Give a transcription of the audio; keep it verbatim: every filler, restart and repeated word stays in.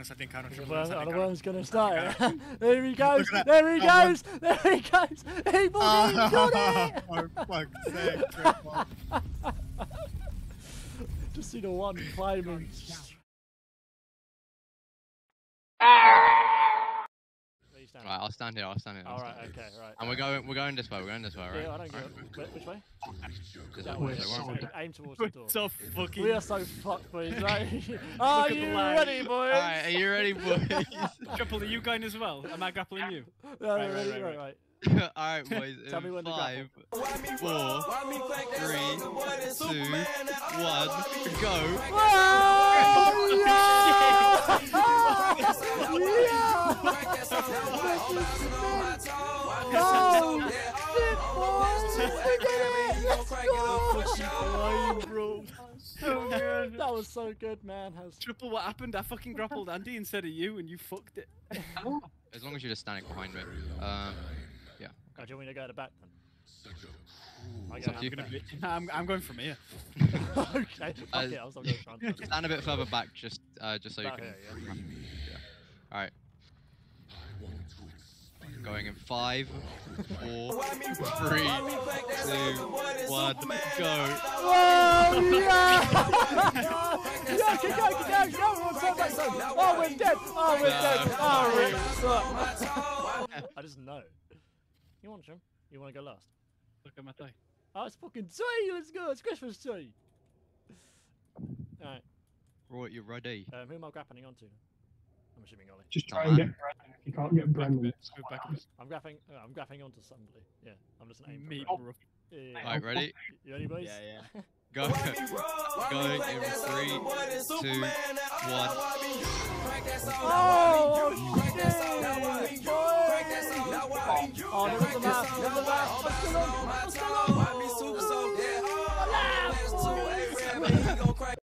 honest, I think I know Triple Well, X. I the think I worm's know. gonna start. There he goes. Look at that. There he That goes. There he goes. He fucking got it. Oh, fuck's sake, Triple. Just see the one climbing. Right, I'll stand here. I'll stand here. I'll All stand right. here. Okay. Right. And we're going. We're going this way. We're going this way, right? Yeah, I don't get Right. it. Wait, which way? This That way. way. So we're on- Aim towards the door. So fucking. We are so fucked, boys. Right? Are at the you line. ready, boys? Alright, are you ready, boys? Triple, are you going as well? Am I grappling you? No, Right, right, ready, right, right, right. right. Alright, boys. Tell me in when to five, four, three, two, one, go. Oh, yeah! Oh, shit, boys! We did it! Let's go! Bro. So good. That was so good, man. Has Triple, what happened? I fucking grappled Andy instead of you, and you fucked it. As long as you're just standing behind me. Um, yeah. Oh, do you want me to go to the back then? I It's go up to you. half the I'm, I'm going from here. back. Okay, fuck Uh, it, I'll stop going front. Stand a bit further back, just uh, just so you Back can. here, yeah. Yeah. All right. Going in five, four, three, two, one, go. Whoa, yeah! Yeah, keep going, keep going, go, we're so back, so. Oh, we're dead! Oh, we're dead! Oh, rip! I just know. You want him? You want to go last? Look at my thigh. Oh, it's fucking tea! Let's go! It's Christmas tea! Alright, Right, you're ready. um, who am I grappling onto? I'm assuming Ollie. Just try Come and on. get Brennan. If you can't get Back a Brennan, bit. Move back a bit. I'm grappling, uh, I'm grappling onto somebody. Yeah, I'm just an aim. for Me, Brett. bro. Yeah, yeah, yeah. Alright, ready? You ready, boys? Yeah, yeah. Go. Going in three, two, one. Oh, shit! Boys! Oh, there was a map! There's a map! What's going on? What's going on?